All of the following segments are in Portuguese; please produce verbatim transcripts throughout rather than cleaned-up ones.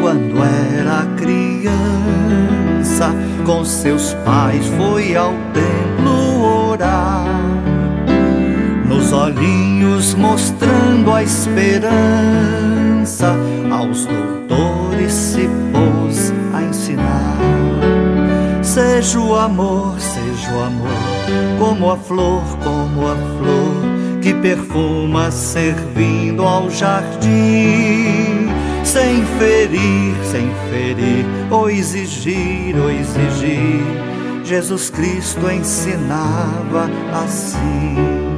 quando era criança, com seus pais foi ao templo orar, nos olhinhos mostrando a esperança, aos doutores se pôs a ensinar. Seja o amor, seja o amor, como a flor, como a flor, que perfuma servindo ao jardim, sem ferir, sem ferir, ou exigir, ou exigir. Jesus Cristo ensinava assim.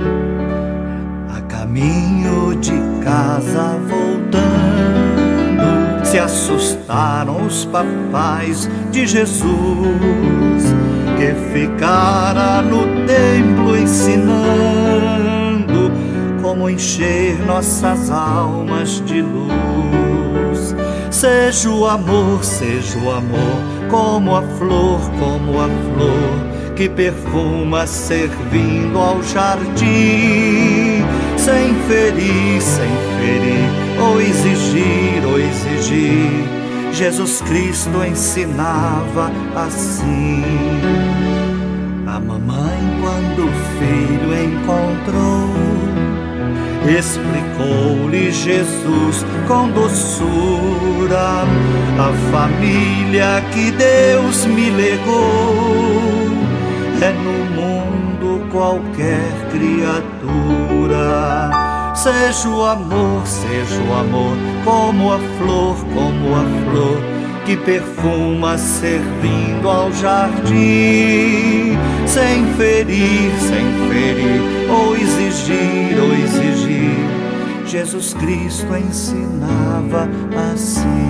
A caminho de casa voltando, se assustaram os papais de Jesus, que ficara no templo ensinando como encher nossas almas de luz. Seja o amor, seja o amor, como a flor, como a flor, que perfuma servindo ao jardim, sem ferir, sem ferir, ou exigir, ou exigir. Jesus Cristo ensinava assim. A mamãe, quando o filho encontrou, explicou-lhe Jesus com doçura a família que Deus me legou. É no mundo qualquer criatura. Seja o amor, seja o amor, como a flor, como a flor, que perfuma servindo ao jardim, sem ferir, sem ferir, ou exigir, ou exigir. Jesus Cristo ensinava assim.